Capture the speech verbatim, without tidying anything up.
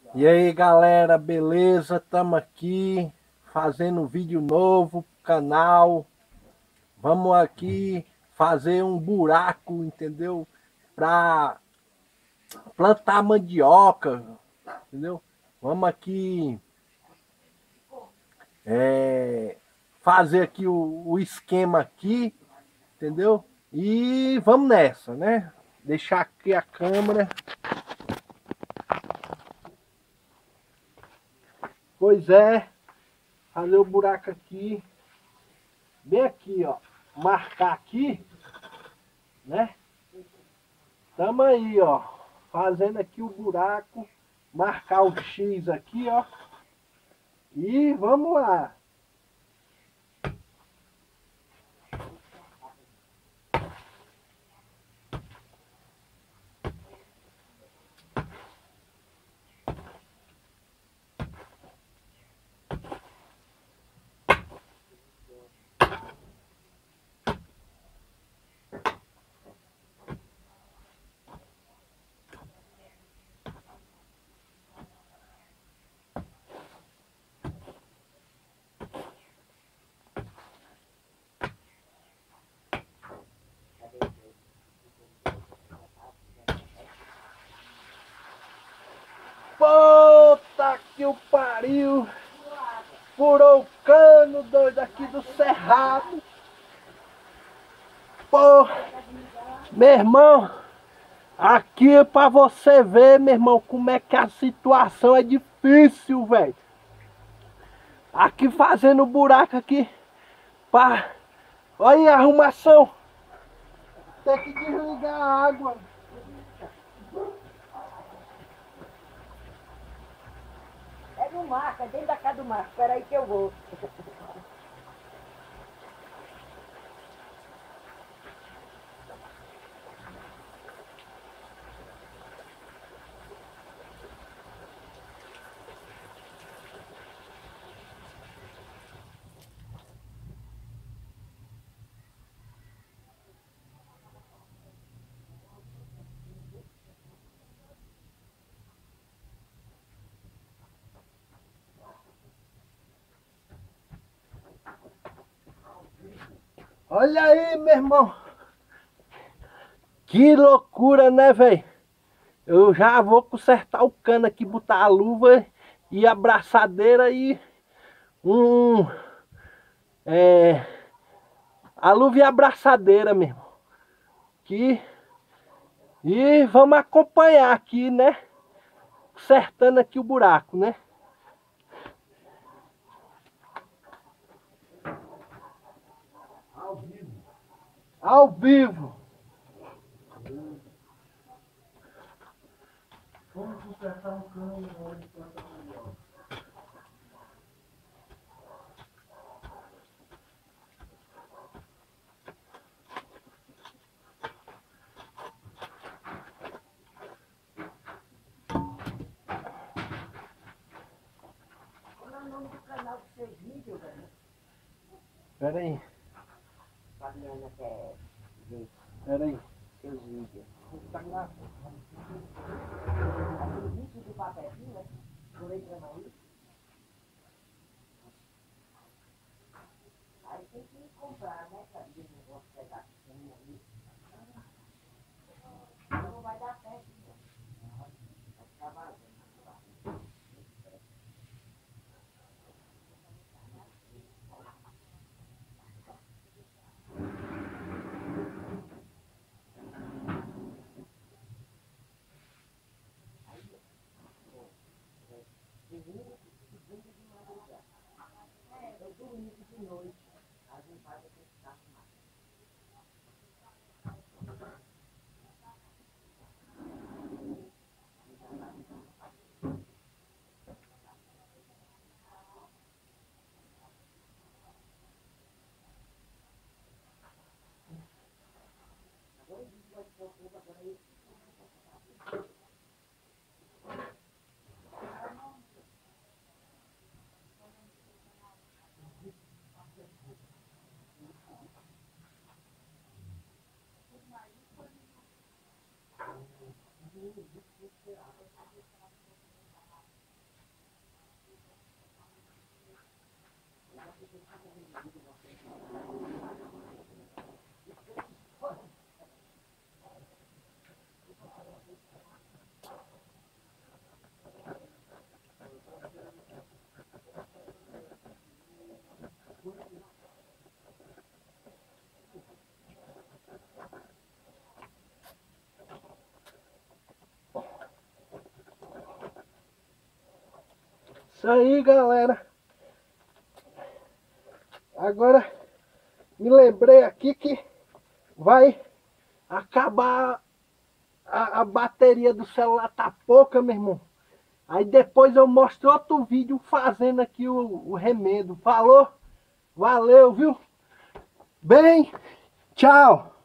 E aí galera, beleza? Estamos aqui fazendo um vídeo novo pro canal. Vamos aqui fazer um buraco, entendeu? Para plantar mandioca, entendeu? Vamos aqui é, fazer aqui o, o esquema aqui, entendeu? E vamos nessa, né? Deixar aqui a câmera. Pois é, fazer o buraco aqui. Bem aqui, ó. Marcar aqui, né? Tamo aí, ó. Fazendo aqui o buraco. Marcar o X aqui, ó. E vamos lá. Puta que o pariu. Furou o cano, doido, aqui do cerrado. Pô, meu irmão, aqui é pra você ver, meu irmão, como é que a situação é difícil, velho. Aqui fazendo buraco aqui. Pá. Olha aí a arrumação. Tem que desligar a água. É no Marco, é dentro da casa do Marco. Espera aí que eu vou. Olha aí, meu irmão. Que loucura, né, velho? Eu já vou consertar o cano aqui, botar a luva e a braçadeira e um... É... A luva e a braçadeira, meu irmão. Que... E vamos acompanhar aqui, né? Consertando aqui o buraco, né? Ao vivo. Ao vivo. Vamos consertar um cano na hora de plantar mandioca. Qual é o nome do canal dos seus vídeos, velho? Pera aí, Fabiana quer ver pera aí. seus vídeos. Tá gravando. Aquele vídeo do papelzinho, né? Do letra aí. Aí tem que comprar, né? Sabia o negócio pedacinho aí. Não vai dar certo, não. Vai ficar vazando. Eu domingo de noite, a gente faz aquele carro mais. Agora a gente vai pôr tudo agora aí. Isso aí, galera. Agora me lembrei aqui que vai acabar a, a bateria do celular, tá pouca, meu irmão. Aí depois eu mostro outro vídeo fazendo aqui o, o remendo. Falou? Valeu, viu? Bem, tchau.